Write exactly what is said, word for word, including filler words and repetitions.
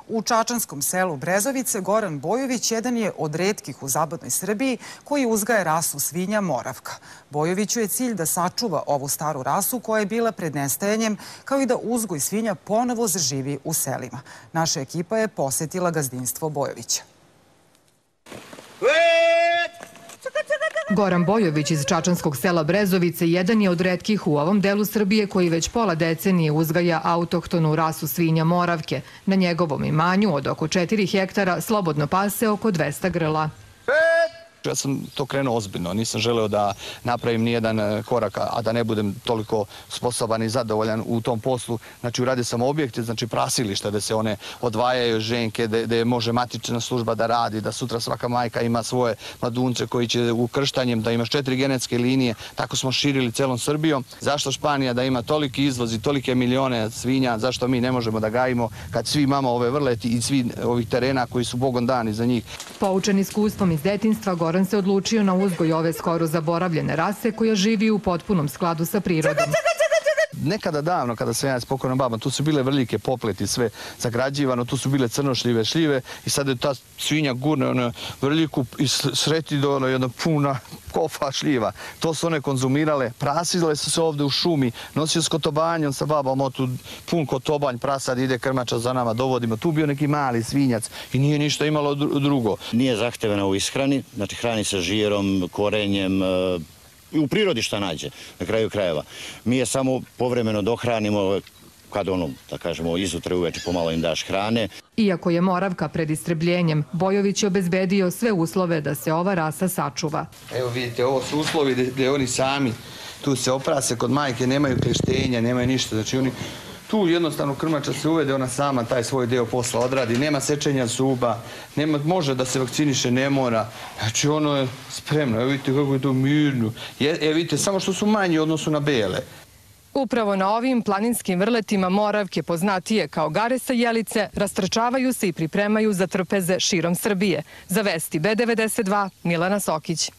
U čačanskom selu Brezovice Goran Bojović jedan je od retkih u zapadnoj Srbiji koji uzgaja rasu svinja Moravka. Bojoviću je cilj da sačuva ovu staru rasu koja je bila pred nestajanjem, kao i da uzgoj svinja ponovo zaživi u selima. Naša ekipa je posetila gazdinstvo Bojovića. Goran Bojović iz čačanskog sela Brezovice jedan je od retkih u ovom delu Srbije koji već pola decenije uzgaja autohtonu rasu svinja Moravke. Na njegovom imanju od oko četiri hektara slobodno pase oko dvesta grla. Ja sam to krenuo ozbiljno, nisam želeo da napravim nijedan korak, a da ne budem toliko sposoban i zadovoljan u tom poslu. Znači, uradio sam objekte, znači prasilišta, da se one odvajaju ženke, da može matična služba da radi, da sutra svaka majka ima svoje mladunce koji će ukrštanjem, da imaš četiri genetske linije. Tako smo širili celom Srbijom. Zašto Španija da ima toliki izvoz i tolike milione svinja, zašto mi ne možemo da gajimo kad svi imamo ove vrleti i svi ovih terena koji su Bogom dani za njih. Poučen iskustvom iz detinjstva, Goran se odlučio na uzgoj ove skoro zaboravljene rase koja živi u potpunom skladu sa prirodom. Nekada davno, kada sam ja s pokojnom babom, tu su bile vrlike, popleti, sve zagrađivano, tu su bile crnošljive šljive i sad je ta svinja gurne ono vrliku i sreti dole jedna puna kofa šljiva. To su one konzumirale, prasile su se ovde u šumi, nosio s kotobanjom sa babom, tu pun kotobanj, prasad ide krmača za nama, dovodimo. Tu bio neki mali svinjac i nije ništa imalo drugo. Nije zahtevena u ishrani, znači hrani se žirom, korenjem, i u prirodi šta nađe, na kraju krajeva. Mi je samo povremeno dohranimo kad ono, da kažemo, izutra uveče pomalo im daš hrane. Iako je Moravka pred istrebljenjem, Bojović je obezbedio sve uslove da se ova rasa sačuva. Evo vidite, ovo su uslovi gde oni sami, tu se oprase kod majke, nemaju kleštenja, nemaju ništa, znači oni tu jednostavno krmača se uvede, ona sama taj svoj deo posla odradi, nema sečenja zuba, može da se vakciniše, ne mora. Znači ono je spremno, evo vidite kako je to mirno. Evo vidite, samo što su manji u odnosu na bele. Upravo na ovim planinskim vrletima Moravke, poznatije kao gare sa jelice, rastrčavaju se i pripremaju za trpeze širom Srbije. Za Vesti B devedeset dva, Milana Sokić.